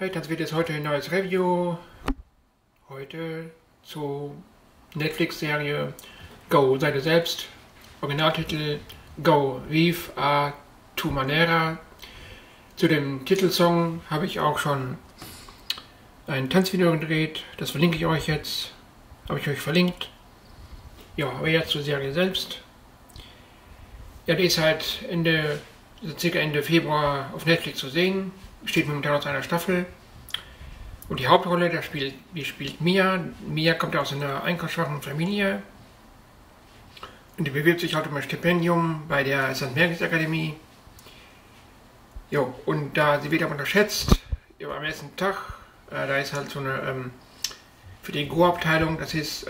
Hi, das wird jetzt heute ein neues Review. Heute zur Netflix-Serie Go, sei du selbst. Originaltitel Go, Vive a tu manera. Zu dem Titelsong habe ich auch schon ein Tanzvideo gedreht. Das verlinke ich euch jetzt. Habe ich euch verlinkt. Ja, aber jetzt zur Serie selbst. Ja, die ist halt circa Ende Februar auf Netflix zu sehen. Steht momentan aus einer Staffel. Und die Hauptrolle, die spielt Mia. Mia kommt aus einer einkommensschwachen Familie. Und die bewirbt sich halt um ein Stipendium bei der St. Marys Akademie. Jo, und sie wird aber unterschätzt. Jo, am ersten Tag, da ist halt so eine, für die Go-Abteilung, das ist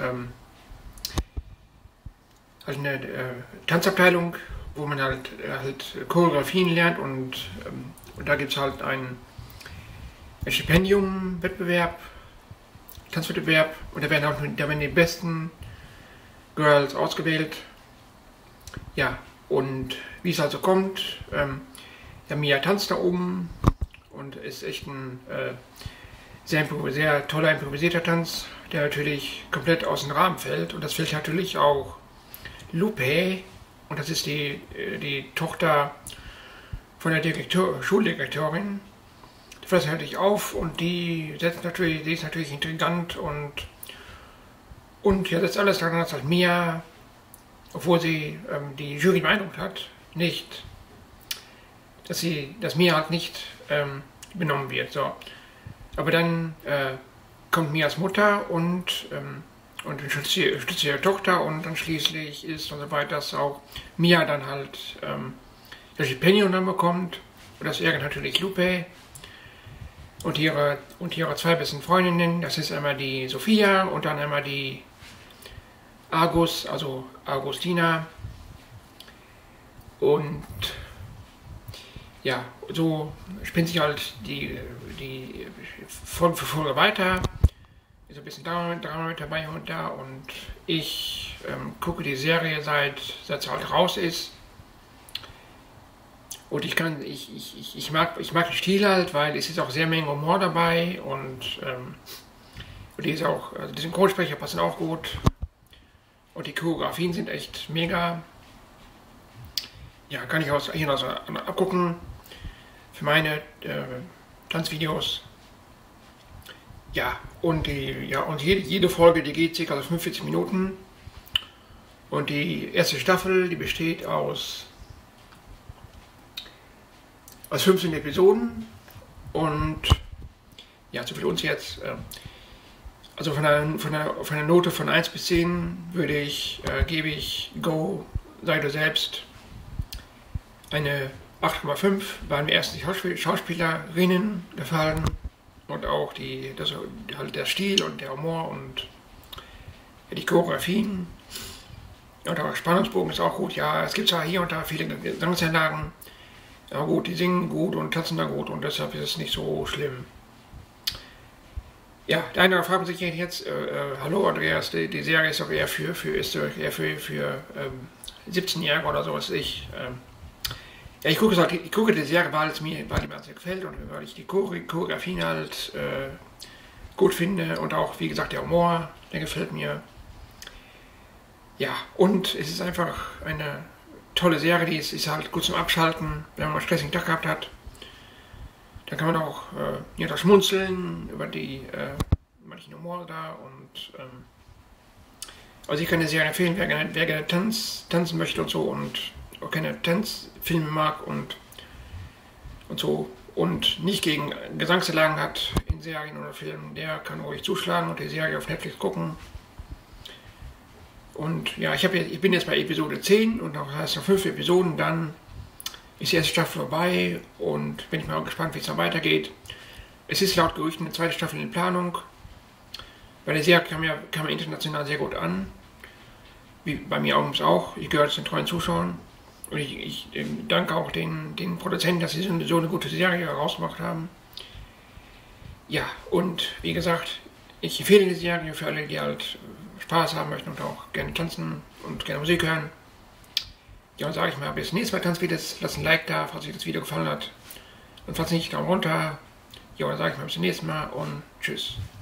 halt eine Tanzabteilung, wo man halt Choreografien lernt und da gibt es halt ein Stipendium-Wettbewerb, Tanzwettbewerb, und da werden die besten Girls ausgewählt. Ja, und wie es also kommt, ja, Mia tanzt da oben und ist echt ein sehr toller improvisierter Tanz, der natürlich komplett aus dem Rahmen fällt, und das fällt natürlich auch Lupe, und das ist die Tochter von der Schuldirektorin. Die fällt natürlich auf, und die ist natürlich intrigant und ja, setzt alles daran, dass halt Mia, obwohl sie die Jury beeindruckt hat, dass Mia halt nicht benommen wird. So. Aber dann kommt Mias Mutter und unterstützt ihre Tochter, und dann schließlich ist und so weiter, dass auch Mia dann halt das Stipendium dann bekommt, und das ärgert natürlich Lupe und ihre zwei besten Freundinnen. Das ist einmal die Sophia und dann einmal die also Augustina. Und ja, so spinnt sich halt die Folge für Folge weiter. Ist ein bisschen Drama mit dabei und da, und ich gucke die Serie seit sie halt raus ist. Und ich mag den Stil halt, weil es ist auch sehr Menge Humor dabei, und die Synchronsprecher passen auch gut. Und die Choreografien sind echt mega. Ja, kann ich hier also abgucken für meine Tanzvideos. Ja, und jede Folge, die geht ca. 45 Minuten. Und die erste Staffel, die besteht aus 15 Episoden. Und ja, so für uns jetzt. Also von einer Note von 1 bis 10 gebe ich Go, sei du selbst, eine 8,5, weil mir erst die Schauspielerinnen gefallen und auch halt der Stil und der Humor und die Choreografien. Und der Spannungsbogen ist auch gut. Ja, es gibt zwar hier und da viele Gesangseinlagen, aber gut, die singen gut und tanzen da gut, und deshalb ist es nicht so schlimm. Ja, der eine fragt sich jetzt, hallo Andreas, die Serie ist doch eher für 17-Jährige oder so, was ich. Ja, ich gucke die Serie, weil die mir sehr gefällt und weil ich die Choreografien halt gut finde, und auch, wie gesagt, der Humor, der gefällt mir. Ja, und es ist einfach eine tolle Serie, die ist halt gut zum Abschalten, wenn man einen stressigen Tag gehabt hat. Da kann man auch das schmunzeln über manchen Humor da, und also ich kann die Serie empfehlen, wer gerne tanzen möchte und so, und auch keine Tanzfilme mag und so, und nicht gegen Gesangseinlagen hat in Serien oder Filmen, der kann ruhig zuschlagen und die Serie auf Netflix gucken. Und ja, ich bin jetzt bei Episode 10 und noch 5 Episoden, dann ist die erste Staffel vorbei, und bin ich mal gespannt, wie es dann weitergeht. Es ist laut Gerüchten eine zweite Staffel in Planung. Bei der Serie kam ja international sehr gut an. Wie bei mir auch. Ich gehöre zu den treuen Zuschauern. Und ich danke auch den Produzenten, dass sie so eine gute Serie herausgemacht haben. Ja, und wie gesagt, ich empfehle die Serie für alle, die halt Spaß haben möchten und auch gerne tanzen und gerne Musik hören. Ja, und sage ich mal, bis nächstes Mal Tanzvideos. Lasst ein Like da, falls euch das Video gefallen hat. Und falls nicht, Daumen runter. Ja, dann sage ich mal bis zum nächsten Mal und tschüss.